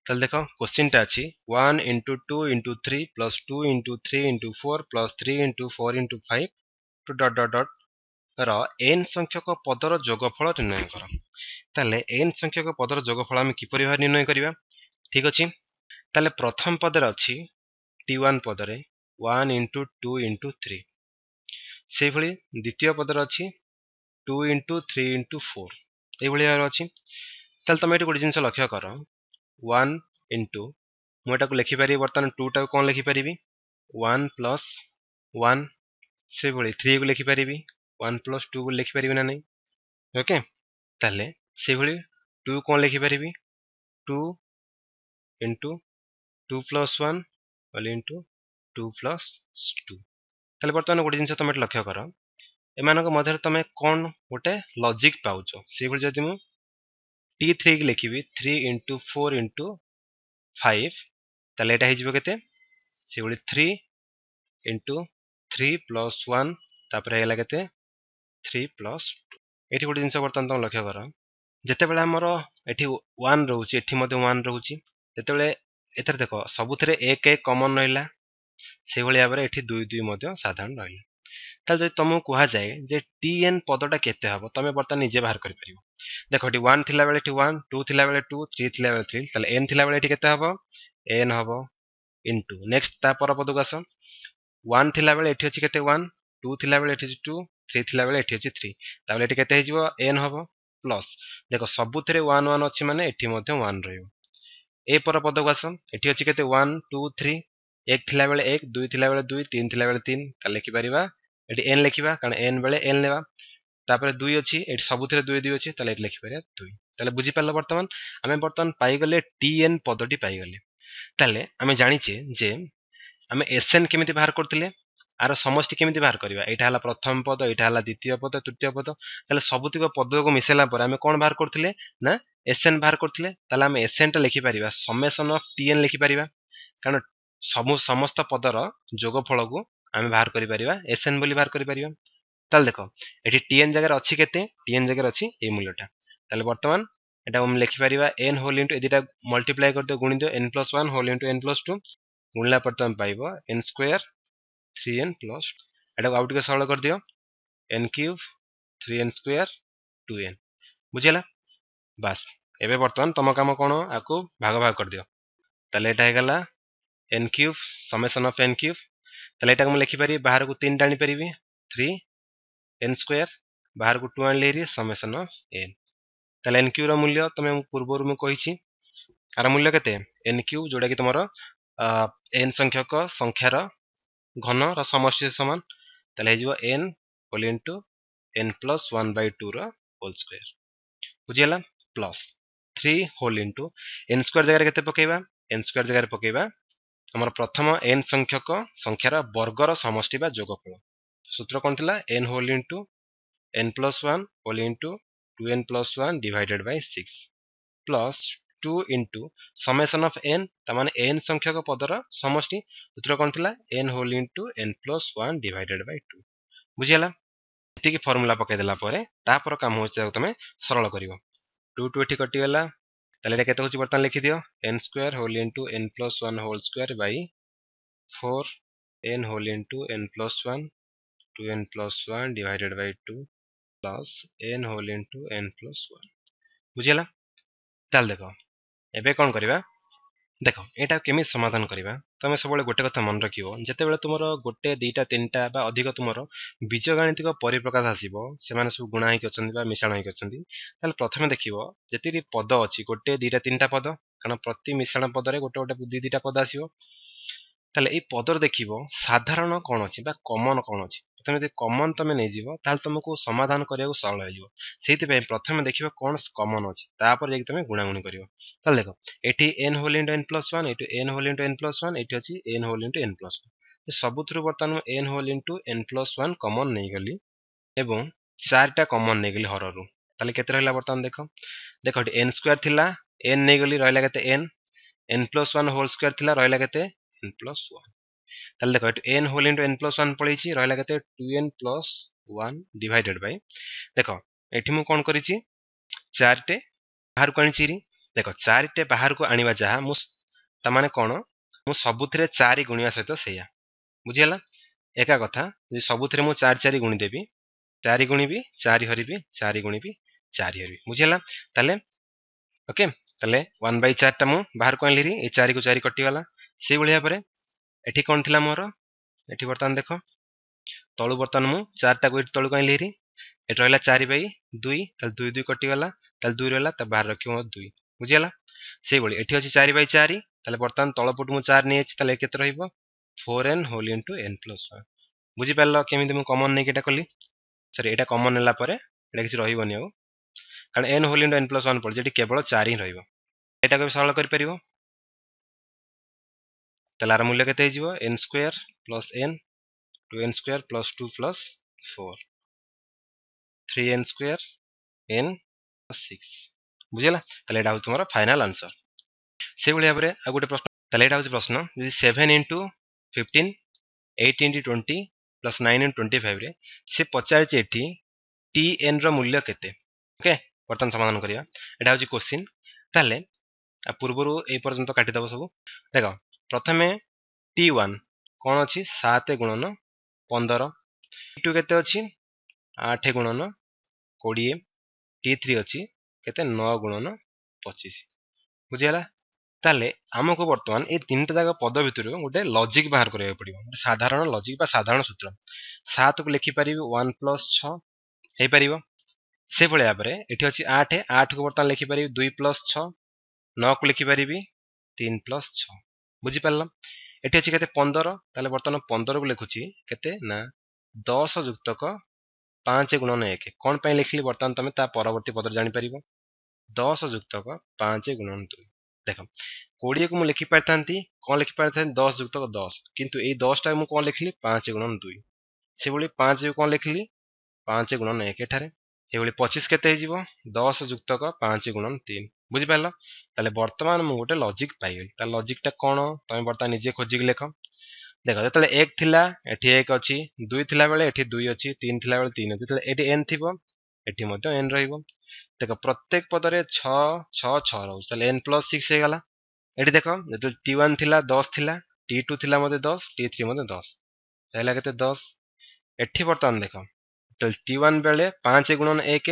ताले देखो क्वेश्चन टा अछि 1 into 2 into 3 plus 2 into 3 into 4 plus 3 into 4 into 5 to dot dot dot ର n संख्यक पदर जोगफल निर्णय कर। ताले n संख्यक पदर जोगफल आम किपरि भाबे निर्णय करिवा। ठीक अछि, ताले प्रथम पदर अछि t1 पदरे 1 into 2 into 3 से भली द्वितीय पदर अछि 2 into 3 into 4 ए भली अछि। ताले तमे एटी गोटे जिंस लक्ष्य कर 1 into मोटा को लिखि पारि बर्तन 2 टा कोन लिखि पारिबी 1 plus 1 से भली 3 को लिखि पारिबी 1 plus 2 को लिखि पारिबी ना नहीं। ओके, ताले से भली 2 कोन लिखि पारिबी 2 into 2 plus 1 वाले into 2 plus 2। ताले बर्तन गोटे जिंस तमे लक्ष्य कर एमानक मध्य तमे कोन गोटे लॉजिक पाउचो से भली जदि मु t3 के लिखिबी 3 into 4 into 5 ताले एटा हिजबो केते से भली 3 into 3 plus 1 तापर हेला केते 3 plus 2। एठी गोटे जिंस बर्तन तम लक्ष्य कर जते बेले हमर एठी 1 रहउची एठी मध्ये 1 रहउची जते बेले एथर देखो सबुथरे 1 1 कॉमन रहिला से भली याबरे एठी 2 2 मध्ये साधारण रहिला। ताल जदि तुमको कुहा जाए जे tn पदटा केते हबो तमे बर्तन निजे बाहर करि परिबो। देखो एठी 1 थिला बेले एठी 1 2 थिला बेले 2 3 थिला बेले 3 ताले n थिला बेले एठी केते हबो n हबो इनटू नेक्स्ट ता पर पदक आस 1 थिला बेले एठी अछि केते 1 2 थिला बेले एठी 2 3 थिला बेले एठी अछि 3 ताबले एठी केते हिजबो n हबो प्लस देखो सबुथरे 1 1 अछि माने एठी मध्ये 1 रहइबो। ए पर पदक आस एठी अछि केते 1 2 3 1 थिला बेले 1 2 थिला बेले 2 3 थिला बेले 3 ताले लिखि परिबा एठी n लिखिबा कारण n बेले n लेबा तापर 2 अछि एठी सबुथरे 2 2 अछि ताले एठी लिखि परिबा 2 ताले बुझि पारलो वर्तमान आमे वर्तमान पाई गले tn पदटी पाई गले। ताले आमे जानिचे जे आमे sn केमिति बाहर करथिले आरो समष्टि केमिति बाहर करबा एटा हला प्रथम पद एटा हला द्वितीय पद तृतीय पद ताले सबुतिक पद को मिसेला पर आमे कोन बाहर करथिले ना sn बाहर करथिले ताले आमे sn टा लिखि परिबा समेशन ऑफ tn लिखि परिबा कारण समस्त पदर जोगफल को आमे बाहर करि परिबा sn बोली बाहर करि परिबा। ताले देखो एठी tn जगह अछि केते tn जगह अछि ए मूल्यटा ताले वर्तमान एटा हम लिखि परिबा n होल इनटू एदिटा मल्टीप्लाई कर दियो गुणी दियो n plus 1 whole into n plus 2 गुणला पर तुम पाइबो n स्क्वायर 3n plus एटा आउट के सरल कर दियो n cube 3n square 2n बुझिला बस। एबे वर्तमान तम काम कोन आको भाग भाग कर दियो ताले एटा हे गला n cube summation of n cube ताले एटा हम लिखि पारि बाहर को 3 टाणी परिबी 3 n स्क्वायर बाहर को 2 आनलेरी समेशन ऑफ n ताले n क्यूब रो मूल्य तमे पूर्वरु म कहिछि आर मूल्य केते n क्यूब जोडा कि तमरो n संख्यक संख्यार घन र समष्टि समान ताले हेजिबो n whole into n plus 1 by 2 रो होल स्क्वायर बुझियला plus 3 whole into n square जगह केते पकेबा n स्क्वायर जगह पकेबा हमर प्रथम n संख्यक संख्यार वर्गर समष्टि बा जोगफल सूत्र कोन थिला n whole into n plus 1 whole into 2n plus 1 divided by 6 plus 2 into summation of n तमाने n संख्यक पदर समष्टि सूत्र कोन थिला n whole into n plus 1 divided by 2 बुझियला एति की फार्मूला पकै देला परे ता पर काम हो जाय तमे सरल करिवो 2 2 एठी कटि गेला ताले एटा केते होची बर्तन लिखि दियो n square whole into n plus 1 whole square by 4 n whole into n plus 1 2n plus 1 divided by 2 plus n whole into n plus 1 बुझियला। ताल देखो एबे कोन करिबा देखो एटा केमि समाधान करिबा तमे सबले गोटे कथा मन रखियो जते बेले तुमरो गोटे दुईटा तीनटा बा अधिक तुमरो बीजगणितिक परिप्रकाश आसीबो से माने सब गुणा हेक अछंती बा मिश्रण हेक अछंती ताले प्रथमे देखिबो जतिरि पद अछि गोटे दुईटा तीनटा पद कारण प्रति मिश्रण पदरे गोटे गोटे दुईटा पद आसीबो ताले ए पदर देखिबो साधारण कोन अछि बा कॉमन कोन अछि प्रथमे जे कॉमन तमे नै जीवो ताले तुमको समाधान करियाको सरल हेजिवो सेति पे प्रथमे देखिबो कोन कॉमन अछि तापर जे तमे गुणागुणी करिवो ताले देखो एठी n whole into n plus 1 एठी n whole into n plus 1 एठी अछि n whole into n plus 1 सबुथरु बर्तन n whole into n plus 1 common नै गली एवं चारटा कॉमन नै गली हररु ताले केते रहला बर्तन देखो देखो एठी n स्क्वायर थिला n नै गली रहला केते n plus 1 होल स्क्वायर थिला रहला केते n plus 1 ताले देखो n whole into n plus 1 पळैछि रहला केते 2n plus 1 डिवाइडेड बाय देखो एठी मु कोन करिछि चारटे बाहर को आनिचिरी देख 4 टे बाहर को आनिबा जहा मु तमाने कोन मु सबुथिरे 4 गुणिया सहित सेया बुझियला एका कथा जे सबुथिरे मु 4 4 गुणी देबी 4 गुणीबी 4 हरिबी 4 गुणीबी 4 हरिबी बुझियला ताले ओके ताले 1/4 टा मु बाहर को आनलिरी ए 4 को 4 कटि वाला से बलिया परे एठी कोन थिला मोर एठी बर्तन देखो तळु बर्तन मु 4 टा को तळु को आनलिरी एठी रहला 4/2 ताले 2 2 कटि वाला ताले 2 रहला त बाहर रखियो 2 बुझियला से बली एठी अछि 4/4 ताले बर्तन तळपट मु 4 नै अछि ताले केते रहइबो 4n होल इनटू n + 1 बुझि पारलो केमिति मु कॉमन नै केटा कली सॉरी एटा कॉमन नेला परे एटा किछि रहिबोनी आ कारण n होल इनटू n + 1 पड़ जेटी केवल 4 ही रहइबो एटा को सरल कर परिबो तलार मूल्य केते हिजिबो n² + n 2n² + 2 + 4 3n² n + 6 बुझिला तले एटा हो तुम्हारा फाइनल आंसर से बलिया परे आ गोटे प्रश्न तले एटा हो प्रश्न यदि 7 * 15 8 * 20 + 9 * 25 रे से पचार एठी tn रो मूल्य केते ओके बर्तन समाधान करिया एटा हो क्वेश्चन ताले आ पूर्वरु ए पर्यंत काटि दबो सब देखो प्रथमे t1 कोन अछि 7 गुणन 15 t2 केते अछि 8 गुणन 20 t3 अछि केते 9 गुणन 25 बुझियला ताले हमको वर्तमान ए तीनटा जागा पद भितर गोटे लॉजिक बाहर करिया पड़िबो साधारण लॉजिक बा साधारण सूत्र 7 को लिखि परिबो 1 + 6 हे परिबो से भले आपरे एठी अछि 8 8 को वर्तमान लिखि परिबो 2 + 6 9 को लिखि परिबी 3 + 6 बुझि पारलम एठी अछि केते 15 ताले वर्तमान 15 को लिखुची केते ना 10 जुक्तक 5 गुणन 1 कोन पय लिखली वर्तमान तमे ता परवर्ती पदर जानि परिबो 10 जुक्तक 5 गुणन 2 देखो 20 को मु लिखि पारथांती कोन लिखि पारथांती 10 जुक्तक 10 किंतु ए 10 टा मु कोन लिखली 5 गुणन 2 से बोली 5 को कोन लिखली 5 गुणन 1 एठारे ए बोली 25 केते हिजिबो 10 जुक्तक 5 गुणन 3 बुझि पारलो ताले वर्तमान मु गोटे लॉजिक पाइगल ता लॉजिक टा कोन तमे वर्तमान निजे खोजि के लेखो देखो जतले 1 थिला एठी 1 अछि 2 थिला बेले एठी 2 अछि 3 थिला बेले 3 अछि जतले एठी n थिबो एठी मते n रहिबो देखो प्रत्येक पदरे 6 6 6 रहउ ताले n + 6 हे गला एठी देखो जतले t1 थिला 10 थिला t2 थिला मते 10 t3 मते 10 हैला केते 10 एठी वर्तमान देखो तले t1 बेले 5 गुणन 1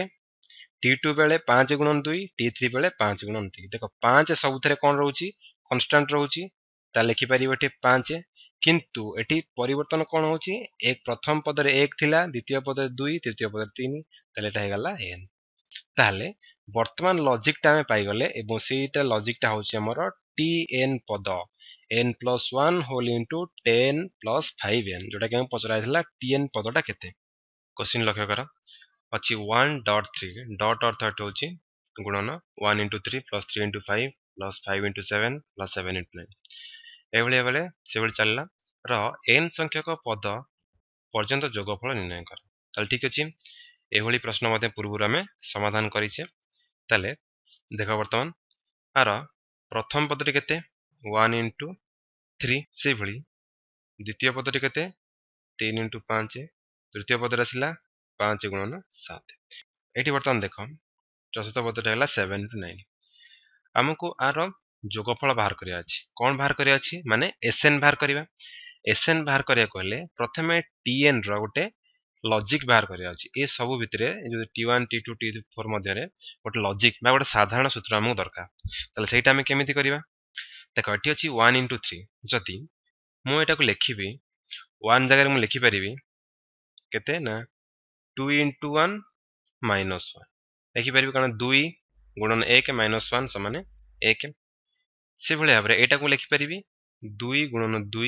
t2 बेले 5 गुणन 2 t3 बेले 5 गुणन 3 देखो 5 सबुथरे कोन रहउची कांस्टेंट रहउची ता लिखि परिबो एठी 5 किंतु एठी परिवर्तन कोन होची एक प्रथम पदरे 1 थिला द्वितीय पदरे 2 तृतीय पदरे 3 ताले एटा हे गला n ताले वर्तमान लॉजिक ता में पाई गले एबो सेटा लॉजिक ता होची हमर tn पद n + 1 होल इनटू 10 + 5n जोटा कि हम पचराय थिला tn पदटा केते क्वेश्चन लक्ष्य कर अछि 1.3 डॉट अर्थ एट होची गुणन 1 * 3 + 3 * 5 + 5 * 7 + 7 * 9 एभली बेले से बेले चलला र n संख्यक पद पर्यंत जोगफल निर्णय कर ताल ठीक अछि एभली प्रश्न मध्ये पूर्व में समाधान करिसे ताले देखो वर्तमान आर प्रथम पदटी केते 1 * 3 से भली द्वितीय पदटी केते 3 * 5 तृतीय पदर आसिला 5 गुणन 7 एठी वर्तमान देखो चतुर्थ पदटा हला 7 * 9 हमको आर जोगफल बाहर करिया अछि कोन बाहर करिया अछि माने एसएन बाहर करिवा एसएन बाहर करिया कहले प्रथमे टीएन रो गोटे लॉजिक बाहर करिया अछि ए सब भितरे जो टी1 टी2 टी4 मध्ये रे गोटे लॉजिक बा गोटे साधारण सूत्र हमको दरकार तले सेटा हम केमिति करिवा देखो एठी अछि 1 * 3 जति मु एटा को लिखिबी 1 जगह मु लिखि परिबी केते ना 2 * 1 - 1 लिखि परिबी कारण 2 गुणन 1 - 1 समान 1 से भले भाबरे एटा को लिखि परिबी 2 गुणन 2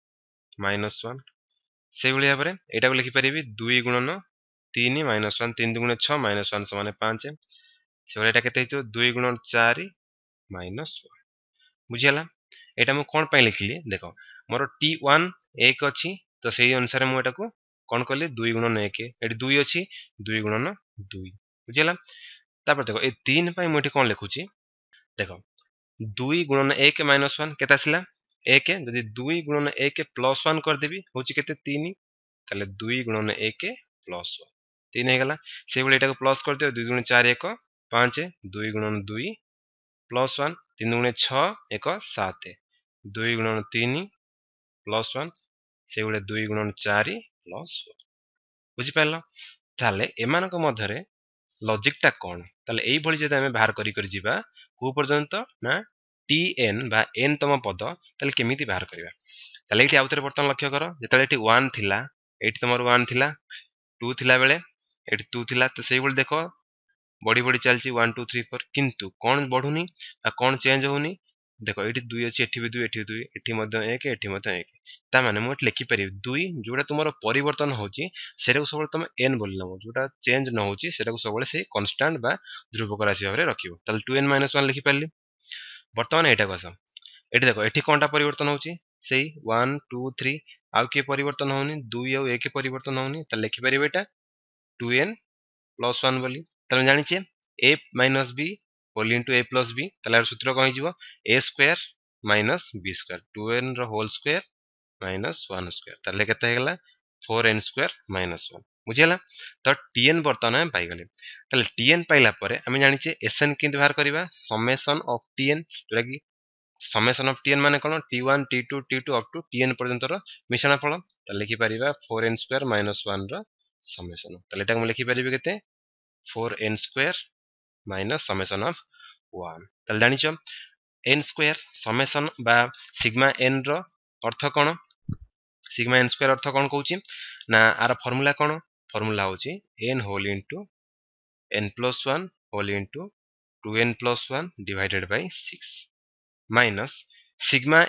- 1 से भले भाबरे एटा को लिखि परिबी 2 गुणन 3 - 1 3 * 6 - 1 समान 5 से भले एटा केते हिचो 2 गुणन 4 - 1 बुझियला एटा मु कोन पय लिखली देखो मोर t1 1 अछि तो सेही अनुसार मु एटा को कोन करली 2 गुणन 1 एटी 2 अछि 2 गुणन 2 बुझियला तापर देखो ए 3 पय मु एटी कोन लिखुची देखो 2 गुणन 1 - 1 केता आसिला 1 जदि 2 गुणन 1 + 1 कर देबी होची केते 3 ताले 2 गुणन 1 + 1 3 हे गला से भले एटा को प्लस कर दियो 2 गुणन 4 1 5 2 गुणन 2 प्लस 1 3 गुणे 6 1 7 2 गुणन 3 प्लस 1 से गुणे 2 गुणन 4 प्लस 1 बुझी पाइल ताले एमानक मध्यरे लॉजिक टा कोन ताले एई भली जदि हमें बाहर करी करी जिबा को पर्यंत ना tn बा n तम पद ताले केमिति बाहर करबा ताले एठी आउतरे बर्तन लक्ष्य करो जेतले एठी 1 थिला एठी तमर 1 थिला 2 थिला बेले एठी 2 थिला तो सेई बोल देखो बड़ी बड़ी चलची 1 2 3 4 किंतु कोन बढ़ुनी आ कोन चेंज होनी देखो एठी 2 अछि एठी भी 2 एठी 2 एठी मध्य 1 एठी मध्य 1 ता माने मो लिखि पारि 2 जोडा तुमरो परिवर्तन होची सेरे सबले तुम n बोल नबो जोडा चेंज न होची सेरे सबले से कांस्टेंट बा ध्रुवक राशि भाबरे रखिबो ताले 2n 1 लिखि पारली वर्तमान एटा कस एठी देखो एठी कोनटा परिवर्तन होची सेई 1 2 3 आउ के परिवर्तन होनी 2 आउ 1 परिवर्तन होनी त लिखि पारिबे एटा 2n प्लस 1 बोली तमे जानि छे a minus b whole into a plus b तलार सूत्र कहि जीवो a square minus b square 2n रो होल स्क्वायर minus 1 स्क्वायर तले केते हेगला 4n स्क्वायर minus 1 बुझियला तो tn वर्तमान हम पाई गले तले tn पाइला परे हम जानि छे sn किंत बाहर करबा समेशन ऑफ tn जोरा कि समेशन ऑफ tn माने कोन t1 t2 t2 up to tn पर्यंत रो मिश्रण फल तले लिखि परिबा 4n स्क्वायर minus 1 रो समेशन तले एटा हम लिखि परिबे केते 4n square minus summation of 1 तले जानि छ n स्क्वायर समेशन बा सिग्मा n रो अर्थ कोन सिग्मा n स्क्वायर अर्थ कोन कहूची ना आर फार्मूला कोन फार्मूला होची n whole into n plus 1 whole into 2n plus 1 divided by 6 minus sigma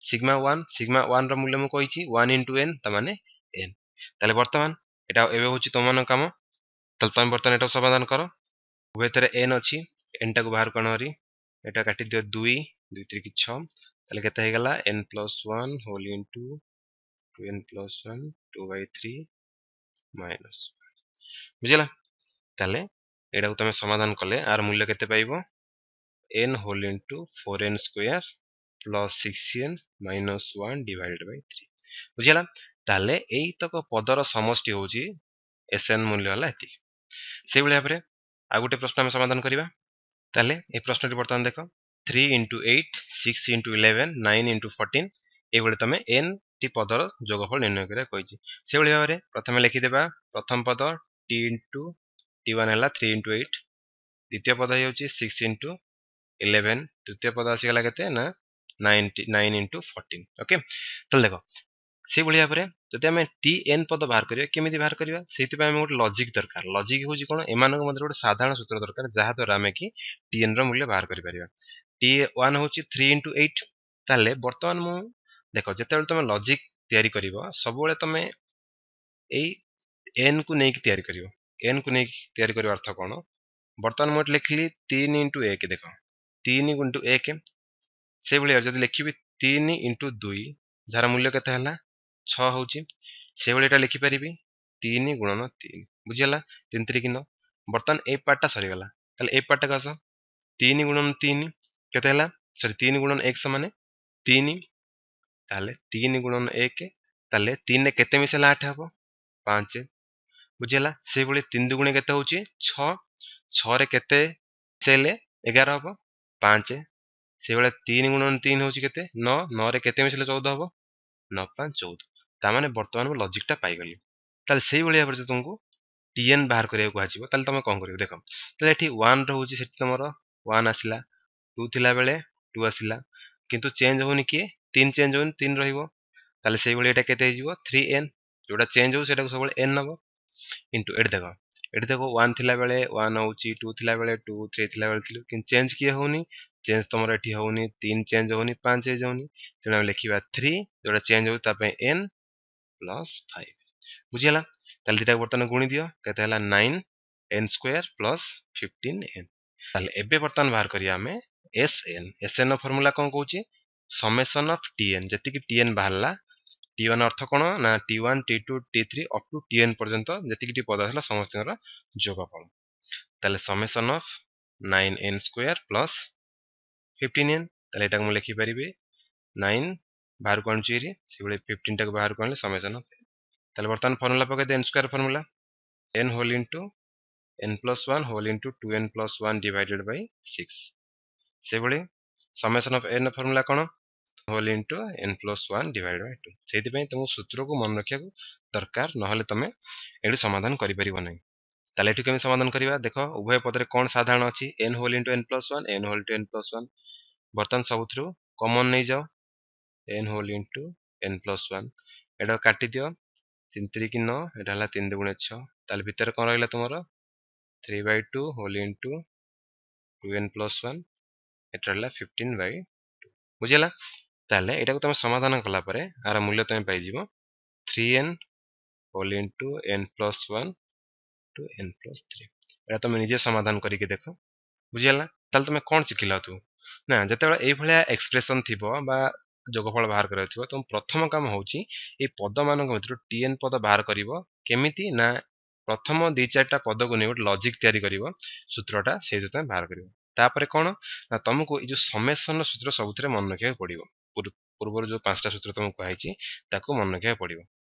1 रो मूल्य म कहिची 1 इनटू n त माने n तले वर्तमान एटा एबे होची तमन काम तले तम वर्तमान एटा समाधान करो उभयतरे n अछि n टा को बाहर कोन हरी एटा काटि दियो 2 2 3 की 6 तले केते हे गला n plus 1 whole into 2n plus 1 2 by 3 minus बुझिला तले एटा को तमे समाधान कले आर मूल्य केते पाइबो n whole into 4n square plus 6n minus 1 divided by 3 बुझिला ताले एई तक पदर समष्टि होची sn मूल्य हला एति से बले भाबरे आ गुटे प्रश्न हम समाधान करिबा ताले ए प्रश्नटी वर्तमान देखो 3 into 8 6 into 11 9 into 14 ए बले तमे n टी पदर जोगफल निर्णय करे कहिची से बले भाबरे प्रथमे लिखि देबा प्रथम पद t into t1 हला 3 into 8 द्वितीय पद हेउची 6 into 11 तृतीय पद आसी गला केते ना 9 into 14 ओके तले देखो से बलिया परे जते हमें tn पद बाहर करिया केमिति बाहर करिया सेति पय हमें गोटे लॉजिक दरकार लॉजिक होची कोन एमानक मध्य गोटे साधारण सूत्र दरकार जहा द्वारा हमें कि tn रो मूल्य बाहर करि परिबा t1 होची 3 into 8 ताले वर्तमान मु देखो जते बेले तमे लॉजिक तयारी करिवो सब बेले तमे एई n को नेकी तयारी करिवो n को नेकी तयारी करिवा अर्थ कोन वर्तमान मु लिखली 3 into 1 देखो 3 into 1 से बलिया जदि लिखिबी 3 into 2 जार मूल्य केते हला 6 होची से बले एटा लिखि परिबी 3 गुणन 3 बुझियला 3 3 किनो वर्तमान ए पार्ट टा सरी गला ताले ए पार्ट टा कस 3 गुणन 3 केते हला सॉरी 3 गुणन 1 समान 3 ताले 3 गुणन 1 ताले 3 ने केते मिसेला 8 हबो 5 बुझियला से बले 3 दुगुणे केते होची 6 6 रे केते सेले 11 हबो 5 से बले 3 गुणन 3 होची केते 9 9 रे केते मिसेले 14 हबो 9 5 14 ता माने वर्तमान में लॉजिक टा पाई गली ताले सेही बलिया पर तुमको tn बाहर करिया को आजिबो ताले तमे कोन करियो देखो ताले एठी 1 रो होची सेठी तमरो 1 आसिला 2 थिला बेले 2 आसिला किंतु चेंज होनी कि 3 चेंज होनी 3 रहिबो ताले सेही बलिया एटा केते हिजिबो 3n जोटा चेंज हो सेटा को सबले n नबो इनटू एठी देखो 1 थिला बेले 1 होची 2 थिला बेले 2 3 थिला बेले 3 किन चेंज किए होनी चेंज तमरो एठी होनी 3 चेंज होनी 5 चेंज होनी तेना हम लिखिबा 3 जोटा चेंज हो ता पे n प्लस 5 बुझियला ताले दिटा वर्तमान गुणी दियो केते हला 9 n स्क्वायर प्लस 15n ताले एबे वर्तमान बाहर करिया हमें sn नो फार्मूला कोन कहूची समेशन ऑफ tn जति कि tn बाहरला t1 अर्थ कोन ना t1 t2 t3 up to tn पर्यंत जति कि टी पद हला समस्त रो जोगफल ताले summation of 9n square plus 15n ताले एटा हम लिखि परिबे 9 बाहर कोन चीरी से बले 15 टा को बाहर कोन समेशन ऑफ ताले वर्तमान फार्मूला पके दे n square formula n whole into n plus 1 whole into 2n plus 1 divided by 6 से भली समेशन ऑफ n फार्मूला कोन whole into n plus 1 divide by 2 सेति पई तुम सूत्र को मन रखिया दरकार नहले तमे एडी समाधान करि परिबो नै ताले एठी केमे समाधान करिवा देखो उभय पद रे कोन साधारण अछि n whole into n plus 1 n whole into n plus 1 बर्तन सबथ्रु कॉमन नै जाओ n whole into n plus 1 एडा काटि दियो 3 3 की 9 एडा हला 3 2 6 ताले भीतर कोन रहला तुमरो 3/2 होल इनटू 2n प्लस 1 एटा रहला 15/2 बुझिला ताले एटा को तमे समाधान कला परे आर मूल्य तमे पाइ जिवो 3n whole into n plus 1 two n plus 3 एटा तमे निजे समाधान करि के देखो बुझिला ताले तमे कोन सिखिला तू ना जतेबेला एई भलिया एक्सप्रेशन थिबो बा जोगफल बाहर करे थिबो तुम प्रथम काम होउची ए पद मानक भितर tn पद बाहर करिवो केमिति ना प्रथम 2-4टा पद को नै लॉजिक तयारी करिवो सूत्रटा से जते बाहर करिवो तापरे कोन ना तुमको ए जो समेशन सूत्र सबुतरे मन रखिया पड़िवो पूर्व जो 5टा सूत्र तुमको कहैची ताको मन रखिया पड़िवो